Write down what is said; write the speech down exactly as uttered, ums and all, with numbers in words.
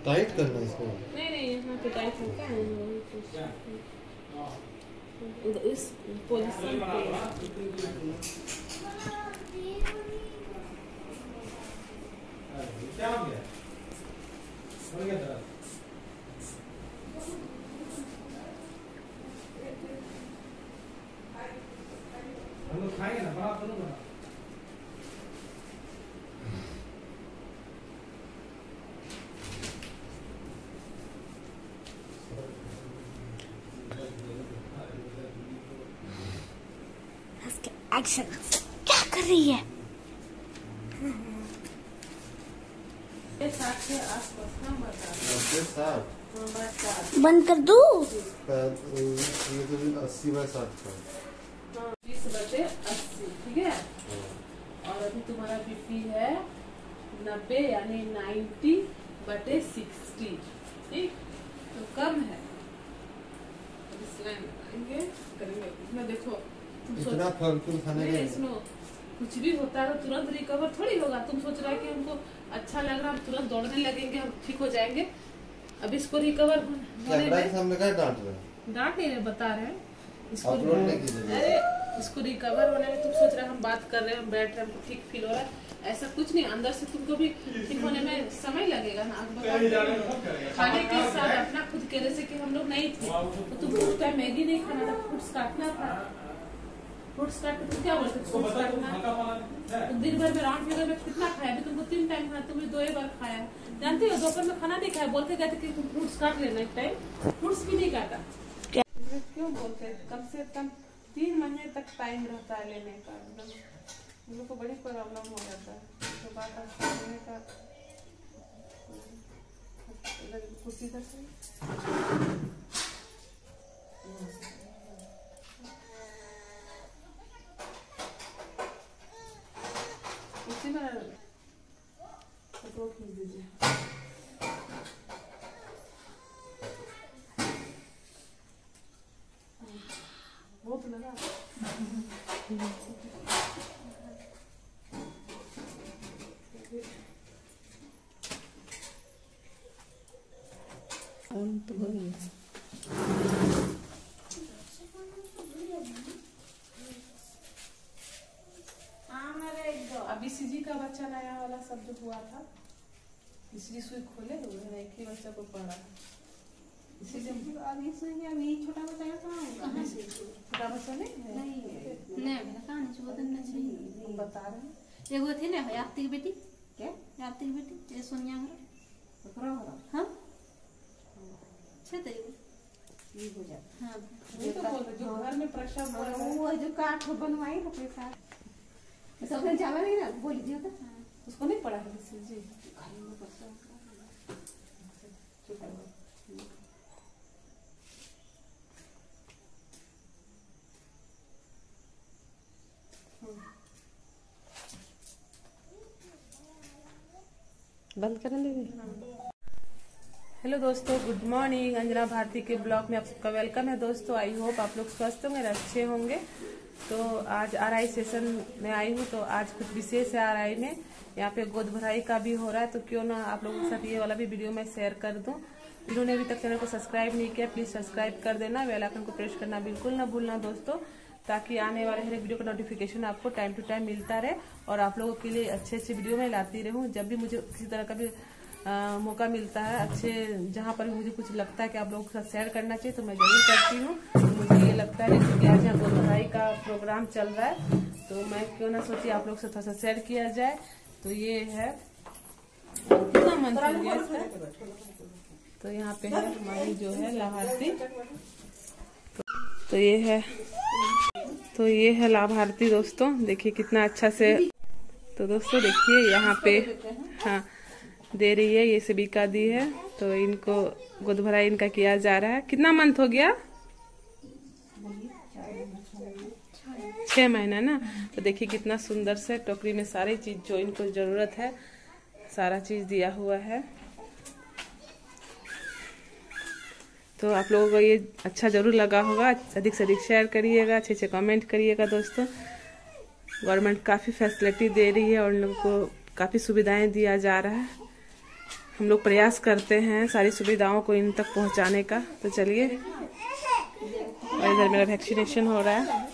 Tight करना इसको। नहीं नहीं यहाँ पे टाइट होता है इस पोजीशन पे। क्या हो गया? हो गया तेरा? हम लोग खाएंगे ना, बड़ा करो ना। एक्शन क्या कर रही है? साथ के आसपास ना बता। बंद कर दो। ये तो अस्सी बाय साठ का। हाँ, बीस बटे अस्सी, ठीक है। और अभी तुम्हारा बीपी है नब्बे यानी नाइन्टी बटे सिक्सटी, ठीक। तो कम है, करेंगे इतना। देखो इतना फालतू खाने का सुनो, कुछ भी होता है तो तुरंत रिकवर थोड़ी होगा। तुम सोच रहा है कि हमको अच्छा लग रहा है, हम तुरंत दौड़ने लगेंगे, हम ठीक हो जाएंगे। अब इसको रिकवर होने में सामने क्या डांट रहे हैं? डांट नहीं रहे, बता रहे हैं इसको। अरे इसको रिकवर होने में तुम सोच रहे हैं हम बात कर रहे हैं, हम बैठ रहे हैं, हमको ठीक फील हो रहा है, ऐसा कुछ नहीं। अंदर से तुमको भी ठीक होने में समय लगेगा ना। खाने के साथ अपना खुद के, जैसे कि हम लोग नहीं थे तो तुमको उस टाइम मैगी नहीं खाना था, फ्रूट्स काटना था। फ्रूट्स काट के तुम क्या बोलते हो? फ्रूट्स काटना। तो दिन भर में राउंड फिगर में कितना खाया? अभी तुमको तीन टाइम खाना, तुमने दो ही बार खाया। जानते हो दोपहर में खाना नहीं खाया, बोलते गए थे कि तुम फ्रूट्स काट लेना। एक टाइम फ्रूट्स भी नहीं काटा। क्यों बोलते हैं? कम से कम तीन महीने तक टाइम रहता है लेने का। हम लोग को बड़ी प्रॉब्लम हो जाता है तो बात लेने का। कुर्सी का सही उसी में फोटो खींच दीजिए। बहुत लगा। तो हो गया। अभी सीजी का बच्चा नया वाला सब जो हुआ था, इसलिए सुई खोले हुए एक ही बच्चा को पढ़ा। इसीलिए अभी सुई अभी छोटा बच्चा कहाँ है? छोटा बच्चा नहीं नहीं नहीं कहाँ नहीं, चौदह दिन नहीं। हम बता रहे हैं। एगो थी ना याप्ती की बेटी, क्या याप्ती की बेटी, ये सोनिया घर। हाँ छे तो ये हो जाता। हाँ ये तो बोल रहे जो घर में प्रसव हो रहा है, वो जो काठ बनवाई ना पैसा सब जावा नहीं ना, बोल लीजिए तो उसको नहीं पढ़ा है जी। बंद करने दीजिए। हेलो दोस्तों, गुड मॉर्निंग। अंजना भारती के ब्लॉग में आप सबका वेलकम है दोस्तों। आई होप आप लोग स्वस्थ होंगे, अच्छे होंगे। तो आज आर आई सेशन में आई हूँ, तो आज कुछ विशेष है आर आई में। यहाँ पे गोद भराई का भी हो रहा है, तो क्यों ना आप लोगों के साथ ये वाला भी वीडियो मैं शेयर कर दूं। जिन्होंने अभी तक चैनल को सब्सक्राइब नहीं किया, प्लीज सब्सक्राइब कर देना, बेल आइकन को प्रेस करना बिल्कुल ना भूलना दोस्तों, ताकि आने वाले हर एक वीडियो का नोटिफिकेशन आपको टाइम टू टाइम मिलता रहे और आप लोगों के लिए अच्छे अच्छे वीडियो मैं लाती रहूँ। जब भी मुझे किसी तरह का भी आ, मौका मिलता है, अच्छे जहाँ पर भी मुझे कुछ लगता है कि आप लोगों के साथ शेयर करना चाहिए, तो मैं जरूर करती हूँ। तो मुझे ये लगता है कि आज यहाँ गोद भराई का प्रोग्राम चल रहा है, तो मैं क्यों ना सोची आप लोग से थोड़ा सा शेयर किया जाए। तो ये है, कितना मन हो गया इसका। तो यहाँ पे है हमारी जो है लाभार्थी, तो ये है तो ये है लाभार्थी दोस्तों। देखिए कितना अच्छा से, तो दोस्तों देखिए यहाँ पे हाँ दे रही है, ये सेविका दी है। तो इनको गोद भराई इनका किया जा रहा है। कितना मंथ हो गया? छह महीना ना। तो देखिए कितना सुंदर से टोकरी में सारी चीज जो इनको जरूरत है सारा चीज दिया हुआ है। तो आप लोगों को ये अच्छा जरूर लगा होगा, अधिक से अधिक शेयर करिएगा, अच्छे अच्छे कमेंट करिएगा दोस्तों। गवर्नमेंट काफ़ी फैसिलिटी दे रही है और उन लोगों को काफ़ी सुविधाएं दिया जा रहा है। हम लोग प्रयास करते हैं सारी सुविधाओं को इन तक पहुंचाने का। तो चलिए, और इधर मेरा वैक्सीनेशन हो रहा है।